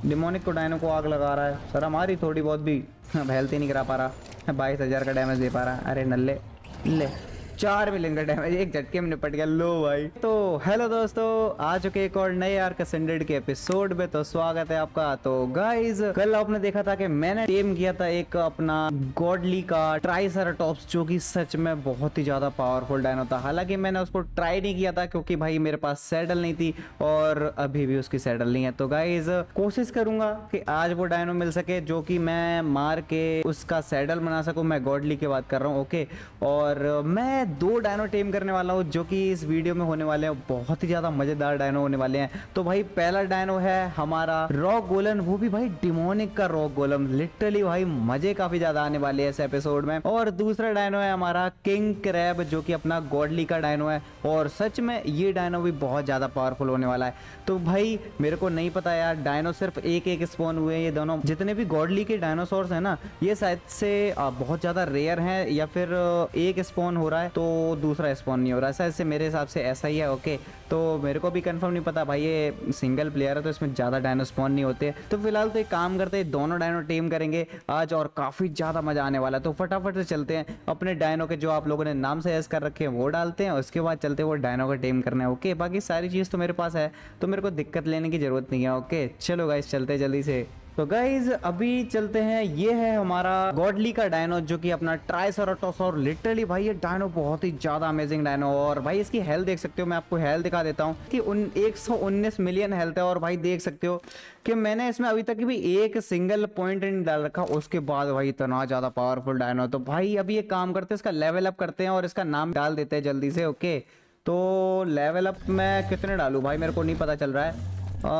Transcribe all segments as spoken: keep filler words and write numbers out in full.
Demonic को dino को आग लगा रहा है। सर हमारी थोड़ी बहुत भी हेल्थ ही नहीं करा पा रहा। बाईस हजार का डैमेज दे पा रहा है। अरे नल्ले ले चार मिलियन का डैमेज एक झटके में निपट गया। लो भाई। तो हेलो दोस्तों, आ चुके एक और नए आर्क असेंडेड के एपिसोड में। तो स्वागत है आपका। तो गाइज कल आपने देखा था कि मैंने टेम किया था एक अपना गॉडली का ट्राइसराटॉप्स, जो कि सच में बहुत ही ज्यादा पावरफुल डायनो था। हालांकि मैंने उसको ट्राई नहीं किया था क्योंकि भाई मेरे पास सैडल नहीं थी और अभी भी उसकी सैडल नहीं है। तो गाइज कोशिश करूंगा कि आज वो डायनो मिल सके जो कि मैं मार के उसका सैडल बना सकूं। मैं गॉडली की बात कर रहा हूँ। ओके, और मैं दो डायनो टेम करने वाला हूँ जो कि इस वीडियो में होने वाले हैं। बहुत ही ज्यादा मजेदार डायनो होने वाले हैं। तो भाई पहला डायनो है हमारा रॉक गोलन, वो भी भाई डिमोनिक का रॉक गोलम। लिटरली भाई मजे काफी ज्यादा आने वाले हैं इस एपिसोड में। और दूसरा डायनो है हमारा किंग क्रैब, जो कि अपना गॉडली का डायनो है। और सच में ये डायनो भी बहुत ज्यादा पावरफुल होने वाला है। तो भाई मेरे को नहीं पता यार, डायनो सिर्फ एक एक स्पॉन हुए। ये दोनों जितने भी गॉडली के डायनासोर्स है ना, ये शायद से बहुत ज्यादा रेयर है या फिर एक स्पॉन हो रहा है तो दूसरा स्पॉन नहीं हो रहा है। शायद से मेरे हिसाब से ऐसा ही है। ओके, तो मेरे को भी कंफर्म नहीं पता भाई, ये सिंगल प्लेयर है तो इसमें ज्यादा डायनो स्पॉन नहीं होते। तो फिलहाल तो एक काम करते हैं, दोनों डायनो टीम करेंगे आज और काफी ज्यादा मजा आने वाला है। तो फटाफट से चलते हैं, अपने डायनो के जो आप लोगों ने नाम सजेस्ट कर रखे हैं वो डालते हैं, उसके बाद चलते हैं वो डायनो का टीम करना है। ओके, बाकी सारी चीज तो मेरे पास है तो मेरे को दिक्कत लेने की जरूरत नहीं है। ओके चलो गाइस चलते हैं जल्दी से। तो गाइज अभी चलते हैं, ये है हमारा गॉडली का डायनो जो कि अपना ट्राइसराटॉप्स। और लिटरली भाई ये डायनो बहुत ही ज्यादा अमेजिंग डायनो। और भाई इसकी हेल्थ देख सकते हो, मैं आपको हेल्थ दिखा देता हूँ कि उन एक सौ उन्नीस मिलियन हेल्थ है। और भाई देख सकते हो कि मैंने इसमें अभी तक भी एक सिंगल पॉइंट नहीं डाल रखा, उसके बाद भाई इतना ज्यादा पावरफुल डायनो। तो भाई अभी एक काम करते हैं, इसका लेवल अप करते हैं और इसका नाम डाल देते हैं जल्दी से। ओके, तो लेवल अप मैं कितने डालूं भाई, मेरे को नहीं पता चल रहा है।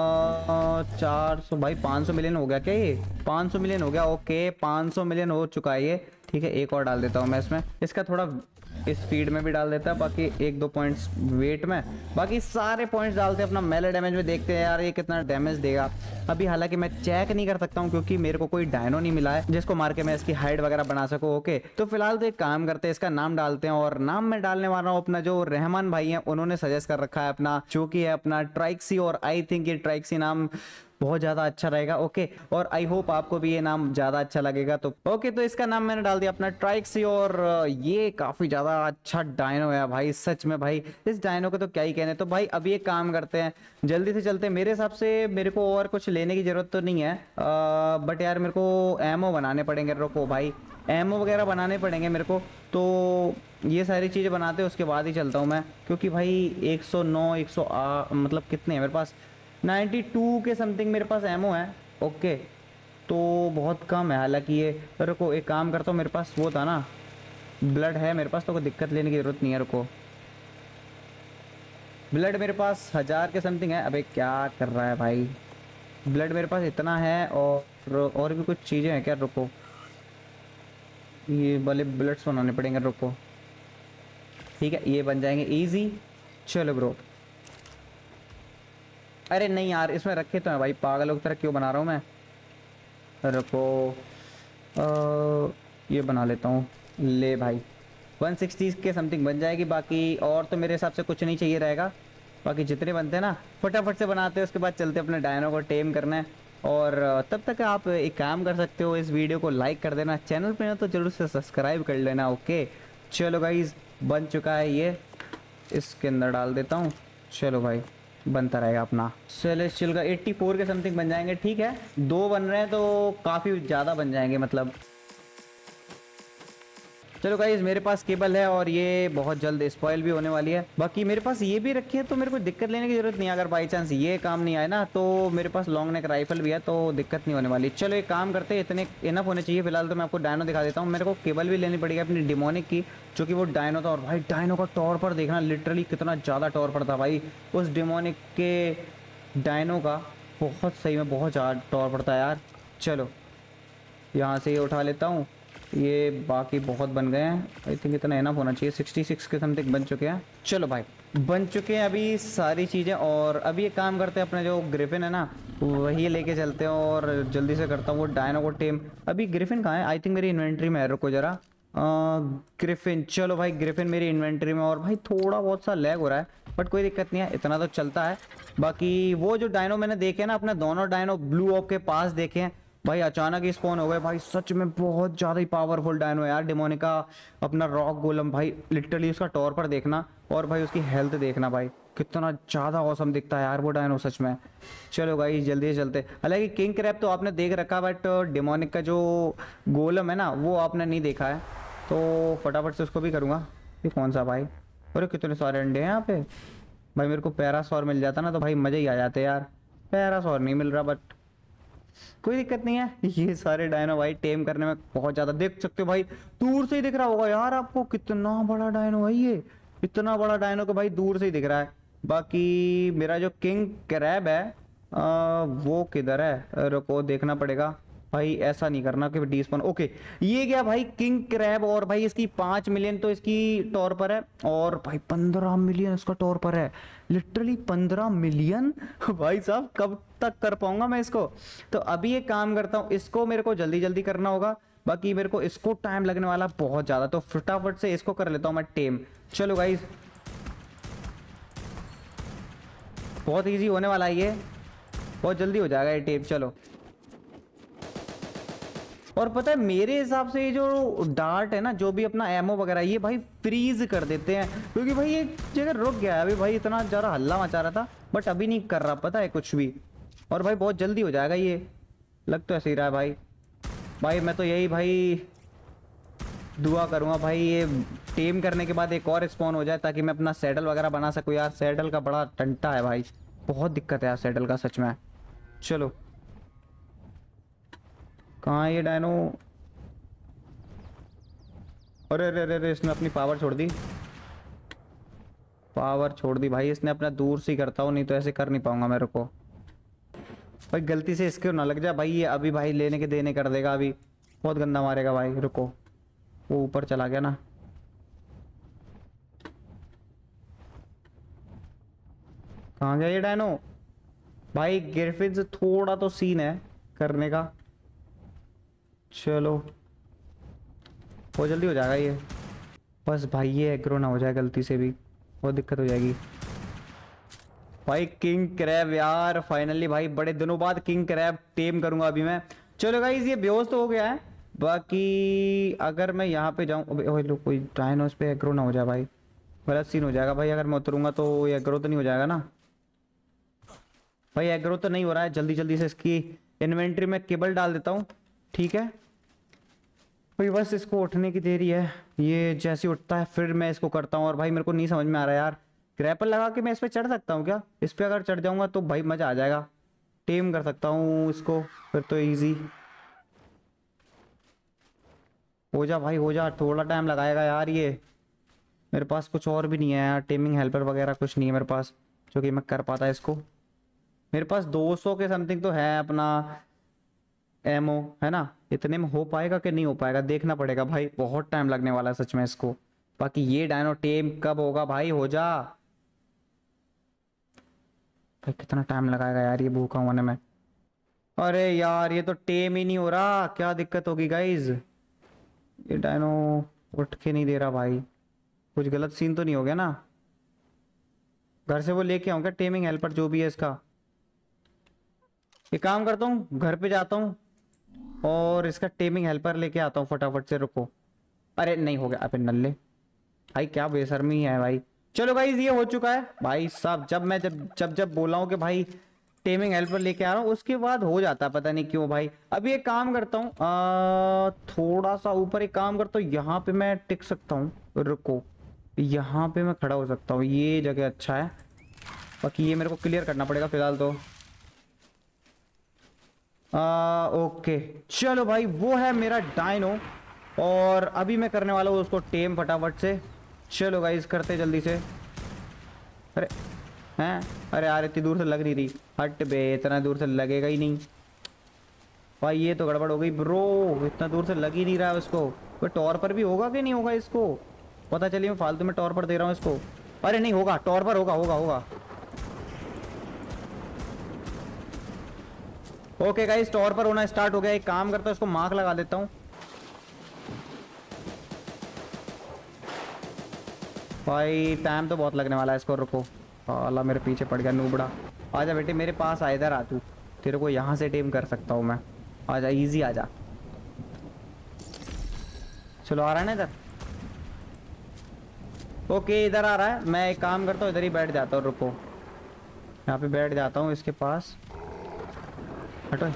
चार सौ भाई पाँच सौ मिलियन हो गया क्या? ये पाँच सौ मिलियन हो गया। ओके पाँच सौ मिलियन हो चुका है ये। ठीक है, एक और डाल देता हूँ मैं इसमें। इसका थोड़ा स्पीड में भी डाल देता है, बाकी एक दो पॉइंट्स वेट में, बाकी सारे पॉइंट्स डालते हैं अपना मेले डैमेज में। देखते हैं यार ये कितना डैमेज देगा। अभी हालांकि मैं चेक नहीं कर सकता हूँ क्योंकि मेरे को कोई डायनो नहीं मिला है जिसको मार के मैं इसकी हाइट वगैरह बना सकूँ। ओके, तो फिलहाल तो एक काम करते हैं, इसका नाम डालते हैं। और नाम मैं डालने वाला हूँ अपना जो रहमान भाई हैं उन्होंने सजेस्ट कर रखा है अपना, जो कि है अपना ट्राइक्सी। और आई थिंक ये ट्राइक्सी नाम बहुत ज्यादा अच्छा रहेगा। ओके, और आई होप आपको भी ये नाम ज्यादा अच्छा लगेगा। तो ओके, तो इसका नाम मैंने डाल दिया अपना ट्राइक्सी। और ये काफी ज्यादा अच्छा डायनो है भाई, सच में भाई इस डायनो को तो क्या ही कहने। तो भाई अभी एक काम करते हैं, जल्दी से चलते हैं। मेरे हिसाब से मेरे को और कुछ लेने की जरूरत तो नहीं है, बट यार मेरे को एमओ बनाने पड़ेंगे। रुको भाई, एमओ वगैरह बनाने पड़ेंगे मेरे को। तो ये सारी चीजें बनाते हैं उसके बाद ही चलता हूँ मैं, क्योंकि भाई एक सौ नौ एक सौ मतलब कितने हैं मेरे पास, बानवे के समथिंग मेरे पास एमओ है। ओके, तो बहुत कम है हालांकि ये। रुको एक काम करता हूँ, मेरे पास वो था ना ब्लड है मेरे पास, तो कोई दिक्कत लेने की जरूरत नहीं है। रुको, ब्लड मेरे पास हजार के समथिंग है। अबे क्या कर रहा है भाई, ब्लड मेरे पास इतना है। और और भी कुछ चीज़ें हैं क्या? रुको, ये वाले ब्लड्स बनाने पड़ेंगे। रुको ठीक है, ये बन जाएंगे इजी। चलो ब्रो, अरे नहीं यार इसमें रखे तो है भाई, पागलों की तरह क्यों बना रहा हूँ मैं। रुको, आ, ये बना लेता हूँ। ले भाई एक सौ साठ के समथिंग बन जाएगी। बाकी और तो मेरे हिसाब से कुछ नहीं चाहिए रहेगा। बाकी जितने बनते हैं ना फटाफट से बनाते हैं, उसके बाद चलते अपने डायनो को टेम करना है। और तब तक आप एक काम कर सकते हो, इस वीडियो को लाइक कर देना, चैनल पे ना तो जरूर से सब्सक्राइब कर लेना। ओके चलो गाइज, बन चुका है ये, इसके अंदर डाल देता हूँ। चलो भाई बनता रहेगा अपना सेलेस्टियल का चौरासी के समथिंग बन जाएंगे। ठीक है, दो बन रहे हैं तो काफ़ी ज़्यादा बन जाएंगे मतलब। चलो गाइस, मेरे पास केबल है और ये बहुत जल्द स्पॉइल भी होने वाली है। बाकी मेरे पास ये भी रखी है तो मेरे को दिक्कत लेने की जरूरत नहीं है। अगर बाई चांस ये काम नहीं आए ना तो मेरे पास लॉन्ग नेक राइफल भी है, तो दिक्कत नहीं होने वाली। चलो एक काम करते हैं, इतने इनफ होने चाहिए। फिलहाल तो मैं आपको डायनो दिखा देता हूँ। मेरे को केबल भी लेनी पड़ेगी अपनी डिमोनिक की, जो कि वो डायनो था। और भाई डायनो का टॉर पर देखना, लिटरली कितना ज़्यादा टॉर पर था भाई उस डिमोनिक के डायनो का। बहुत सही में बहुत ज़्यादा टॉर पड़ता है यार। चलो यहाँ से ये उठा लेता हूँ। ये बाकी बहुत बन गए हैं, आई थिंक इतना इनफ होना चाहिए। छियासठ के समथिंग बन चुके हैं। चलो भाई बन चुके हैं अभी सारी चीज़ें। और अभी एक काम करते हैं, अपने जो ग्रिफिन है ना वही लेके चलते हैं और जल्दी से करता हूँ वो डायनो को टेम। अभी ग्रिफिन कहाँ है? आई थिंक मेरी इन्वेंट्री में है। रुको जरा, ग्रिफिन। चलो भाई ग्रिफिन मेरी इन्वेंट्री में। और भाई थोड़ा बहुत सा लैग हो रहा है बट कोई दिक्कत नहीं है, इतना तो चलता है। बाकी वो जो डायनो मैंने देखे ना, अपने दोनों डायनो ब्लू ऑप के पास देखे हैं भाई, अचानक ही स्पॉन हो गए भाई। सच में बहुत ज्यादा ही पावरफुल डायनो है यार डेमोनिका। अपना रॉक गोलम भाई, लिटरली उसका टॉर पर देखना और भाई उसकी हेल्थ देखना भाई, कितना ज्यादा औसम दिखता है यार वो डायनो सच में। चलो भाई जल्दी से चलते। हालांकि किंग क्रैब तो आपने देख रखा, बट डेमोनिक का जो गोलम है ना वो आपने नहीं देखा है, तो फटाफट से उसको भी करूँगा। ये कौन सा भाई, अरे कितने सारे अंडे हैं यहाँ पे भाई। मेरे को पैरासॉर मिल जाता ना तो भाई मजे ही आ जाते यार। पैरासॉर नहीं मिल रहा, बट कोई दिक्कत नहीं है। ये सारे डायनो भाई टेम करने में बहुत ज्यादा, देख सकते हो भाई दूर से ही दिख रहा होगा यार आपको, कितना बड़ा डायनो है ये। इतना बड़ा डायनो को भाई दूर से ही दिख रहा है। बाकी मेरा जो किंग क्रैब है आ, वो किधर है, रुको देखना पड़ेगा भाई। ऐसा नहीं करना कि डीस्पॉन। ओके ये गया भाई किंग क्रैब, और भाई इसकी पांच मिलियन तो इसकी टॉर पर है, और भाई पंद्रह मिलियन इसका टॉर पर है। लिटरली पंद्रह मिलियन भाई साहब, कब तक कर पाऊंगा मैं इसको। तो अभी एक काम करता हूँ, इसको मेरे को जल्दी जल्दी करना होगा, बाकी मेरे को इसको टाइम लगने वाला बहुत ज्यादा, तो फटाफट से इसको कर लेता हूँ मैं टेम। चलो गाइस बहुत इजी होने वाला है ये, बहुत जल्दी हो जाएगा ये टेम। चलो, और पता है मेरे हिसाब से ये जो डार्ट है ना, जो भी अपना एमओ वगैरह, ये भाई फ्रीज कर देते हैं, क्योंकि भाई ये जगह रुक गया है अभी भाई। इतना ज़्यादा हल्ला मचा रहा था बट अभी नहीं कर रहा, पता है कुछ भी। और भाई बहुत जल्दी हो जाएगा ये, लग तो ऐसे ही रहा है भाई। भाई मैं तो यही भाई दुआ करूँगा भाई ये टेम करने के बाद एक और स्पॉन हो जाए, ताकि मैं अपना सैडल वगैरह बना सकूँ यार। सैडल का बड़ा टंटा है भाई, बहुत दिक्कत है यार सैडल का सच में। चलो कहाँ है ये डायनो, अरे अरे अरे इसने अपनी पावर छोड़ दी, पावर छोड़ दी भाई इसने अपना। दूर से ही करता हूँ, नहीं तो ऐसे कर नहीं पाऊंगा मेरे को भाई। गलती से इसके ना लग जाए भाई, ये अभी भाई लेने के देने कर देगा, अभी बहुत गंदा मारेगा भाई। रुको, वो ऊपर चला गया ना, कहाँ गया ये डायनो भाई। ग्रिफिन से थोड़ा तो सीन है करने का। चलो बहुत जल्दी हो जाएगा ये, बस भाई ये एग्रो ना हो जाए गलती से भी, बहुत दिक्कत हो जाएगी भाई। किंग क्रैब यार फाइनली भाई, बड़े दिनों बाद किंग क्रैब टेम करूंगा अभी मैं। चलो गाइस ये बेहोश तो हो गया है, बाकी अगर मैं यहाँ पे जाऊँ, लो कोई डायनो इस पे एग्रो ना हो जाए भाई, गलत सीन हो जाएगा भाई। अगर मैं उतरूंगा तो ये एग्रो तो नहीं हो जाएगा ना भाई। एग्रो तो नहीं हो रहा है, जल्दी जल्दी से इसकी इन्वेंट्री में केबल डाल देता हूँ, ठीक है भाई। बस इसको उठने की देरी है, ये जैसे उठता है फिर मैं इसको करता हूँ। और भाई मेरे को नहीं समझ में आ रहा यार, ग्रैपल लगा के मैं इस पे चढ़ सकता हूँ क्या? इस पे अगर चढ़ जाऊंगा तो भाई मजा आ जाएगा, टेम कर सकता हूँ इसको फिर तो इजी हो जा भाई, हो जा। थोड़ा टाइम लगाएगा यार ये, मेरे पास कुछ और भी नहीं है यार, टेमिंग हेल्पर वगैरह कुछ नहीं है मेरे पास जो कि मैं कर पाता इसको। मेरे पास दो सौ के समथिंग तो है अपना एमओ, है ना। इतने में हो पाएगा कि नहीं हो पाएगा देखना पड़ेगा भाई, बहुत टाइम लगने वाला है सच में इसको। बाकी ये डायनो टेम कब होगा भाई, हो जा भाई। कितना टाइम लगाएगा यार ये भूखा होने में। अरे यार ये तो टेम ही नहीं हो रहा, क्या दिक्कत होगी गाइज। ये डायनो उठ के नहीं दे रहा भाई, कुछ गलत सीन तो नहीं हो गया ना। घर से वो लेके आऊँ क्या टेमिंग हेल्पर जो भी है इसका। ये काम करता हूँ, घर पे जाता हूँ और इसका टेमिंग हेल्पर लेके आता हूँ फटाफट से। रुको, अरे नहीं हो गया, अबे नल्ले भाई क्या बेशर्मी है भाई। चलो भाई ये हो चुका है भाई साहब। जब मैं जब जब जब बोला हूँ कि भाई टेमिंग हेल्पर लेके आ रहा हूँ, उसके बाद हो जाता है पता नहीं क्यों भाई। अभी एक काम करता हूँ, थोड़ा सा ऊपर एक काम करता हूँ, यहाँ पे मैं टिक सकता हूँ। रुको, यहाँ पे मैं खड़ा हो सकता हूँ, ये जगह अच्छा है। बाकी ये मेरे को क्लियर करना पड़ेगा फिलहाल तो। आ, ओके चलो भाई, वो है मेरा डायनो और अभी मैं करने वाला हूँ उसको टेम फटाफट से। चलो गाइस करते जल्दी से। अरे हैं, अरे यार इतनी दूर से लग नहीं रही, हट बे, इतना दूर से लगेगा ही नहीं भाई। ये तो गड़बड़ हो गई ब्रो, इतना दूर से लग ही नहीं रहा है उसको। वो टॉर पर भी होगा कि नहीं होगा इसको पता चलिए, मैं फालतू में टॉर पर दे रहा हूँ इसको। अरे नहीं होगा, टॉर पर होगा होगा होगा। ओके गाइस टॉर पर होना स्टार्ट हो गया। एक काम करता हूँ इसको मार्क लगा देता हूँ भाई, टाइम तो बहुत लगने वाला है इसको। रुको, अल्लाह मेरे पीछे पड़ गया नूबड़ा। आजा बेटे मेरे पास आ, इधर आ तू, तेरे को यहाँ से टेम कर सकता हूँ मैं। आजा इजी आजा। चलो आ रहा है ना इधर। ओके इधर आ रहा है। मैं एक काम करता हूँ इधर ही बैठ जाता हूँ, रुको यहाँ पे बैठ जाता हूँ इसके पास। हटो।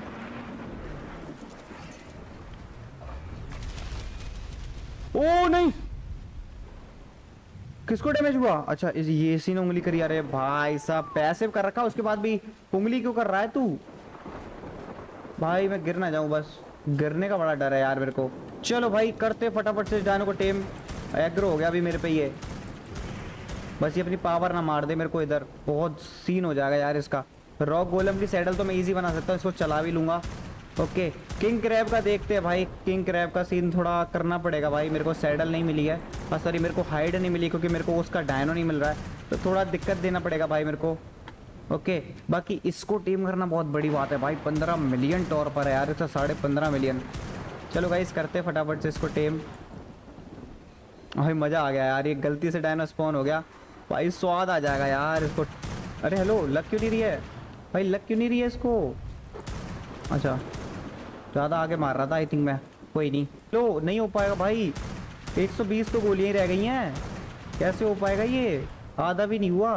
ओ नहीं, किसको डैमेज हुआ? अच्छा इस ये सी ने उंगली करी। अरे भाई साहब पैसिव कर रखा उसके बाद भी उंगली क्यों कर रहा है तू? भाई मैं गिर ना जाऊं, बस गिरने का बड़ा डर है यार मेरे को। चलो भाई करते फटाफट से डायनो को टेम। एग्रो हो गया अभी मेरे पे ये, बस ये अपनी पावर ना मार दे मेरे को। इधर बहुत सीन हो जाएगा यार इसका। रॉक गोलम की सैडल तो मैं इजी बना सकता हूँ, इसको चला भी लूंगा। ओके किंग क्रैब का देखते हैं भाई। किंग क्रैब का सीन थोड़ा करना पड़ेगा भाई। मेरे को सैडल नहीं मिली है, और सॉरी मेरे को हाइड नहीं मिली क्योंकि मेरे को उसका डायनो नहीं मिल रहा है, तो थोड़ा दिक्कत देना पड़ेगा भाई मेरे को। ओके बाकी इसको टीम करना बहुत बड़ी बात है भाई। पंद्रह मिलियन टॉर पर है यार इसका, साढ़े पंद्रह मिलियन। चलो गाइस करते फटाफट से इसको टेम। भाई मज़ा आ गया यार, ये गलती से डायनो स्पॉन हो गया भाई, स्वाद आ जाएगा यार इसको। अरे हेलो लक क्यों नहीं रही है भाई? लक क्यों नहीं रही है इसको? अच्छा ज़्यादा आगे मार रहा था आई थिंक मैं। कोई नहीं, लो नहीं हो पाएगा भाई। एक सौ बीस तो गोलियां ही रह गई हैं, कैसे हो पाएगा ये? आधा भी नहीं हुआ।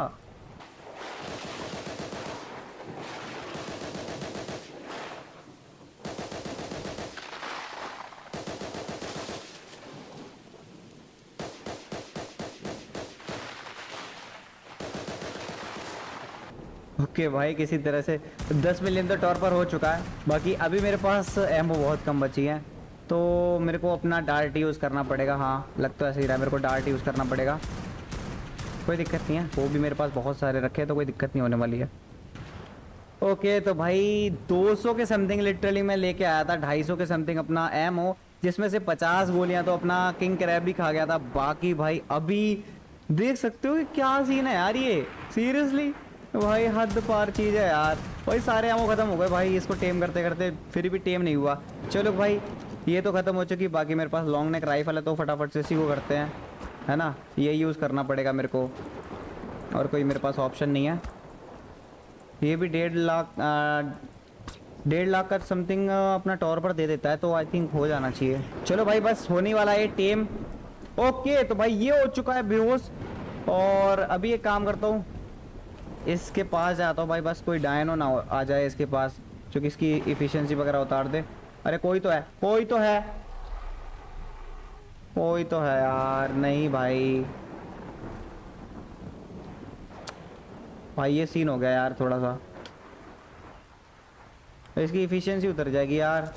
ओके okay भाई किसी तरह से दस मिलियन तो टॉर पर हो चुका है। बाकी अभी मेरे पास एम्बो बहुत कम बची है, तो मेरे को अपना डार्ट यूज़ करना पड़ेगा। हाँ लग तो ऐसे ही रहा है, मेरे को डार्ट यूज़ करना पड़ेगा। कोई दिक्कत नहीं है, वो भी मेरे पास बहुत सारे रखे हैं तो कोई दिक्कत नहीं होने वाली है। ओके तो भाई दो सौ के समथिंग लिटरली मैं लेके आया था, ढाई सौ के समथिंग अपना एमओ, जिसमें से पचास गोलियां तो अपना किंग क्रैब भी खा गया था। बाकी भाई अभी देख सकते हो कि क्या सीन है यार, ये सीरियसली भाई हद पार चीज़ है यार। भाई सारे एमओ खत्म हो गए भाई इसको टेम करते करते, फिर भी टेम नहीं हुआ। चलो भाई ये तो ख़त्म हो चुकी। बाकी मेरे पास लॉन्ग नेक राइफल है तो फटाफट से इसी को करते हैं, है ना। ये यूज़ करना पड़ेगा मेरे को, और कोई मेरे पास ऑप्शन नहीं है। ये भी डेढ़ लाख डेढ़ लाख का समथिंग अपना टॉर पर दे देता है, तो आई थिंक हो जाना चाहिए। चलो भाई बस होने वाला है टेम। ओके तो भाई ये हो चुका है बेहोश। और अभी एक काम करता हूँ, इसके पास जाता हूँ भाई, बस कोई डायनो ना आ जाए इसके पास जो कि इसकी इफिशिएंसी वगैरह उतार दे। अरे कोई तो है, कोई तो है, कोई तो है यार। नहीं भाई, भाई ये सीन हो गया यार थोड़ा सा, इसकी इफिशिएंसी उतर जाएगी यार।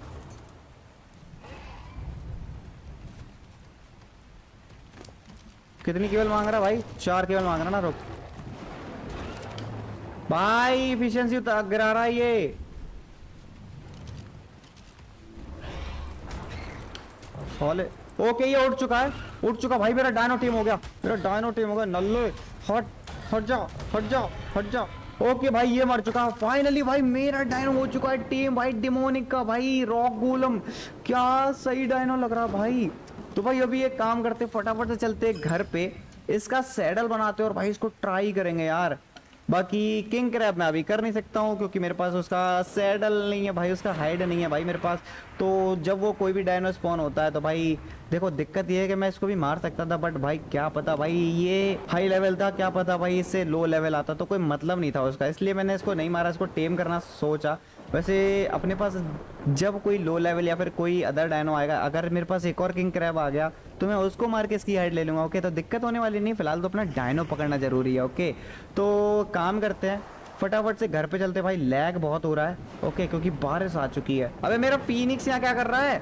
कितनी केवल मांग रहा भाई? चार केवल मांग रहा ना। रुक भाई इफिशिएंसी उतर गिरा रहा है ये। सोले ओके ये उठ चुका है, उठ चुका भाई। मेरा डायनो टीम हो गया, मेरा डायनो टीम हो गया। नल्ले हट हट जा हट जा हट जा। ओके भाई ये मर चुका फाइनली भाई। मेरा डायनो हो चुका है टीम भाई, डिमोनिक का भाई, रॉक गोलम। क्या सही डायनो लग रहा भाई। तो भाई अभी एक काम करते, फटाफट से चलते घर पे, इसका सैडल बनाते और भाई इसको ट्राई करेंगे यार। बाकी किंग क्रैब मैं अभी कर नहीं सकता हूँ क्योंकि मेरे पास उसका सैडल नहीं है भाई, उसका हाइड नहीं है भाई मेरे पास। तो जब वो कोई भी डायनो स्पॉन होता है तो भाई देखो दिक्कत ये है कि मैं इसको भी मार सकता था, बट भाई क्या पता भाई ये हाई लेवल था, क्या पता भाई इससे लो लेवल आता तो कोई मतलब नहीं था उसका, इसलिए मैंने इसको नहीं मारा, इसको टेम करना सोचा। वैसे अपने पास जब कोई लो लेवल या फिर कोई अदर डायनो आएगा, अगर मेरे पास एक और किंग क्रैब आ गया तो मैं उसको मार के इसकी हाइड ले लूँगा। ओके तो दिक्कत होने वाली नहीं, फिलहाल तो अपना डायनो पकड़ना ज़रूरी है। ओके तो काम करते हैं, फटाफट से घर पे चलते भाई, लैग बहुत हो रहा है। ओके क्योंकि बारिश आ चुकी है। अबे मेरा फीनिक्स यहाँ क्या कर रहा है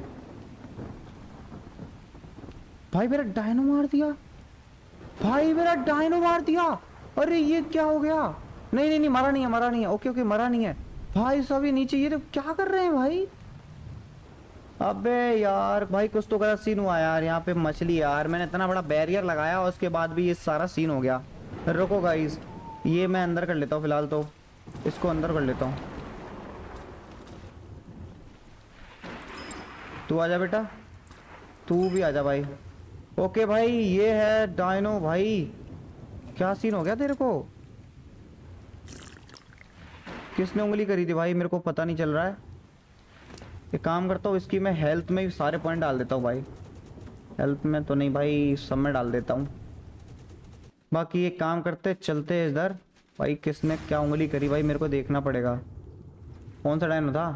भाई? मेरा डायनो मार दिया भाई, मेरा डायनो मार दिया। अरे ये क्या हो गया? नहीं नहीं नहीं मरा नहीं है, मरा नहीं है। ओके ओके मरा नहीं है भाई। सभी नीचे ये तो क्या कर रहे हैं भाई? अबे यार भाई कुछ तो गलत सीन हुआ यार। यहाँ पे मछली यार, मैंने इतना बड़ा बैरियर लगाया और उसके बाद भी ये सारा सीन हो गया। रुको गाइस, ये मैं अंदर कर लेता हूँ फिलहाल, तो इसको अंदर कर लेता हूँ। तू आजा बेटा, तू भी आजा भाई। ओके भाई ये है डायनो भाई। क्या सीन हो गया तेरे को? किसने उंगली करी थी भाई, मेरे को पता नहीं चल रहा है। एक काम करता हूँ, इसकी मैं हेल्थ में सारे पॉइंट डाल देता हूँ भाई। हेल्थ में तो नहीं भाई, सब में डाल देता हूँ। बाकी एक काम करते, चलते हैं इधर। भाई किसने क्या उंगली करी भाई, मेरे को देखना पड़ेगा। कौन सा डायनो था?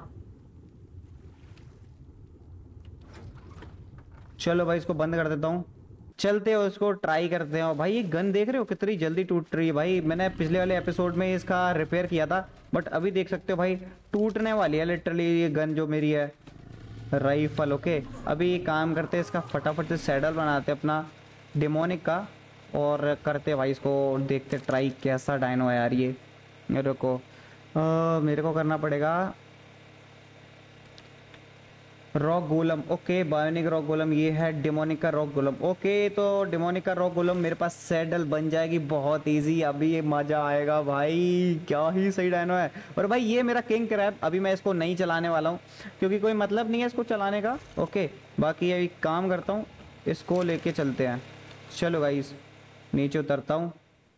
चलो भाई इसको बंद कर देता हूँ। चलते हैं उसको ट्राई करते हैं। भाई ये गन देख रहे हो कितनी जल्दी टूट रही है भाई। मैंने पिछले वाले एपिसोड में इसका रिपेयर किया था, बट अभी देख सकते हो भाई टूटने वाली है लिटरली ये गन जो मेरी है, राइफल। ओके अभी काम करते हैं, इसका फटाफट से सैडल बनाते हैं अपना डेमोनिक का, और करते भाई इसको देखते ट्राई कैसा डायनो है यार ये। मेरे को आ, मेरे को करना पड़ेगा rock golem. Okay bionic rock golem, ये है डेमोनिक का रॉक गोलम। ओके तो डेमोनिक का रॉक गोलम मेरे पास सैडल बन जाएगी बहुत इजी। अभी ये मजा आएगा भाई, क्या ही सही डायनो है। और भाई ये मेरा किंग क्रैब, अभी मैं इसको नहीं चलाने वाला हूँ क्योंकि कोई मतलब नहीं है इसको चलाने का। ओके बाकी अभी काम करता हूँ, इसको लेके चलते हैं। चलो गाइस नीचे उतरता हूँ,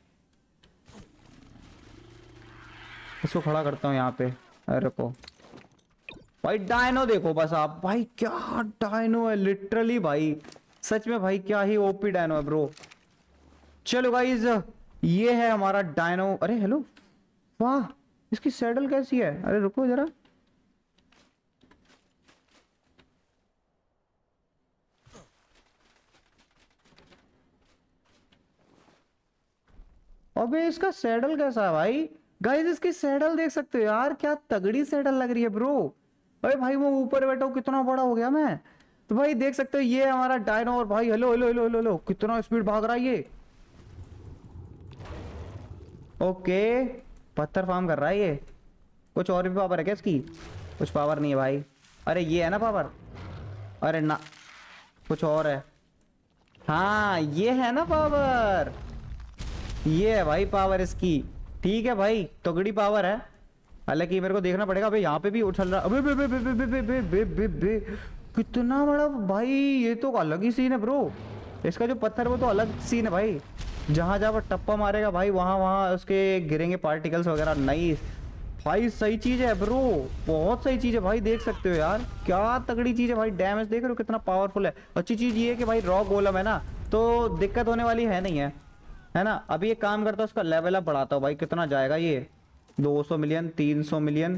इसको खड़ा करता हूँ यहाँ पे। अरे को भाई डायनो देखो बस आप भाई, क्या डायनो है लिटरली भाई, सच में भाई क्या ही ओपी डायनो है ब्रो। चलो गाइस ये है हमारा डायनो। अरे हेलो, वाह इसकी सैडल कैसी है। अरे रुको जरा, अबे इसका सैडल कैसा है भाई। गाइस इसकी सैडल देख सकते हो यार, क्या तगड़ी सैडल लग रही है ब्रो। अरे भाई वो ऊपर बैठा हूँ, कितना बड़ा हो गया मैं। तो भाई देख सकते हो ये है हमारा डायनो। और भाई hello hello hello hello hello, कितना स्पीड भाग रहा है ये। ओके पत्थर फार्म कर रहा है ये। कुछ और भी पावर है क्या इसकी? कुछ पावर नहीं है भाई। अरे ये है ना पावर, अरे ना कुछ और है। हाँ ये है ना पावर, ये है भाई पावर इसकी। ठीक है भाई तगड़ी पावर है, हालांकि मेरे को देखना पड़ेगा। अबे यहाँ पे भी उछल रहा, अबे बे बे बे बे बे बे बे बे बे बे कितना बड़ा भाई, ये तो अलग ही सीन है ब्रो। इसका जो पत्थर वो तो अलग सीन है भाई, जहाँ जहाँ पर टप्पा मारेगा भाई वहाँ वहाँ उसके गिरेंगे पार्टिकल्स वगैरह। नहीं भाई सही चीज है ब्रो, बहुत सही चीज है भाई। देख सकते हो यार क्या तगड़ी चीज है भाई। डैमेज देख रहे हो कितना पावरफुल है। अच्छी चीज ये है कि भाई रॉक गोलम है ना, तो दिक्कत होने वाली है नहीं है, है ना। अभी एक काम करता हूँ, उसका लेवल अप बढ़ाता हूँ भाई। कितना जाएगा ये? दो सौ मिलियन, तीन सौ मिलियन,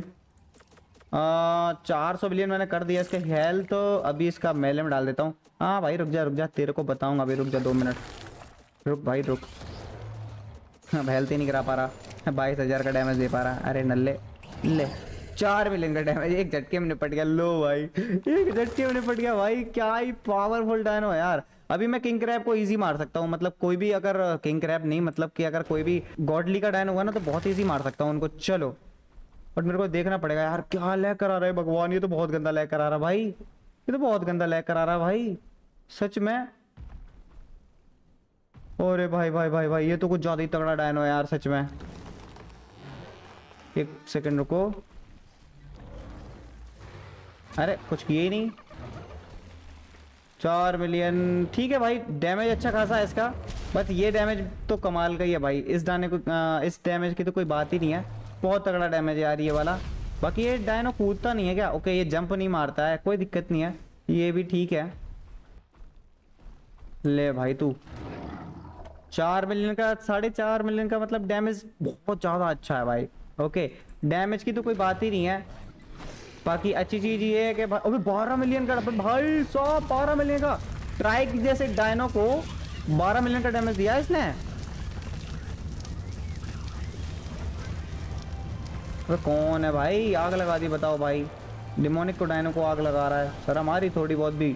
चार सौ मिलियन मैंने कर दिया। इसके हेल्थ तो अभी इसका मेले में डाल देता हूँ। हाँ भाई रुक जा रुक जा, तेरे को बताऊंगा अभी, रुक जा दो मिनट, रुक भाई रुक। अब हेल्थ ही नहीं करा पा रहा, बाईस हजार का डैमेज दे पा रहा। अरे नल्ले ले, चार मिलियन का डैमेज एक झटके में निपट गया। लो भाई एक झटके में निपट गया भाई, क्या ही पावरफुल डायनो है यार। अभी मैं किंग क्रैब को इजी मार सकता हूँ, मतलब कोई भी, अगर किंग क्रैब नहीं मतलब कि अगर कोई भी गॉडली का डायनो हुआ ना तो बहुत इजी मार सकता हूँ उनको। चलो बट मेरे को देखना पड़ेगा यार, क्या लैग करा रहा है भगवान। ये तो बहुत गंदा लैग करा रहा भाई, ये तो बहुत गंदा लैग करा रहा भाई सच में। अरे भाई भाई भाई भाई ये तो कुछ ज्यादा ही तगड़ा डायनो है यार सच में। एक सेकंड रुको, अरे कुछ किए ही नहीं। चार मिलियन ठीक है भाई, डैमेज अच्छा खासा है इसका। बस ये डैमेज तो कमाल का ही है भाई, इस डायने को आ, इस डैमेज की तो कोई बात ही नहीं है, बहुत तगड़ा डैमेज है यार ये वाला। बाकी ये डायनो कूदता नहीं है क्या? ओके ये जंप नहीं मारता है, कोई दिक्कत नहीं है, ये भी ठीक है। ले भाई तू चार मिलियन का, साढ़े चार मिलियन का मतलब डैमेज बहुत ज्यादा अच्छा है भाई। ओके डैमेज की तो कोई बात ही नहीं है। बाकी अच्छी चीज ये है कि अबे बारह मिलियन का भाई साहब, बारह मिलियन का ट्राइक जैसे डायनो को बारह मिलियन का डैमेज दिया इसने। अबे कौन है भाई, आग लगा दी बताओ भाई। डिमोनिक को डायनो को आग लगा रहा है, सर हमारी थोड़ी बहुत भी।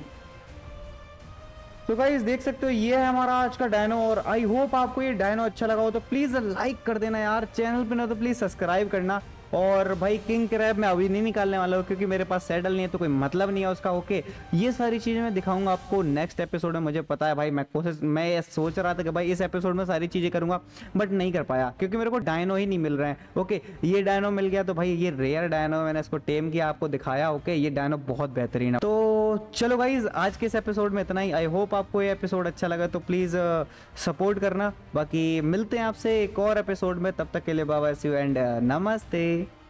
तो गाइस देख सकते हो ये है हमारा आज का डायनो, और आई होप आपको ये डायनो अच्छा लगा हो तो प्लीज लाइक कर देना यार। चैनल पे ना तो प्लीज सब्सक्राइब करना। और भाई किंग क्रैब मैं अभी नहीं निकालने वाला हूँ क्योंकि मेरे पास सैडल नहीं है तो कोई मतलब नहीं है उसका। ओके ये सारी चीजें मैं दिखाऊंगा आपको नेक्स्ट एपिसोड में। मुझे पता है भाई, मैं कोशिश मैं सोच रहा था कि भाई इस एपिसोड में सारी चीजें करूंगा बट नहीं कर पाया क्योंकि मेरे को डायनो ही नहीं मिल रहे हैं। ओके ये डायनो मिल गया तो भाई ये रेयर डायनो, मैंने इसको टेम किया, आपको दिखाया। ओके ये डायनो बहुत बेहतरीन है। तो चलो गाइज आज के इस एपिसोड में इतना ही। आई होप आपको ये एपिसोड अच्छा लगा, तो प्लीज सपोर्ट करना। बाकी मिलते हैं आपसे एक और एपिसोड में, तब तक के लिए bye bye, see you and नमस्ते।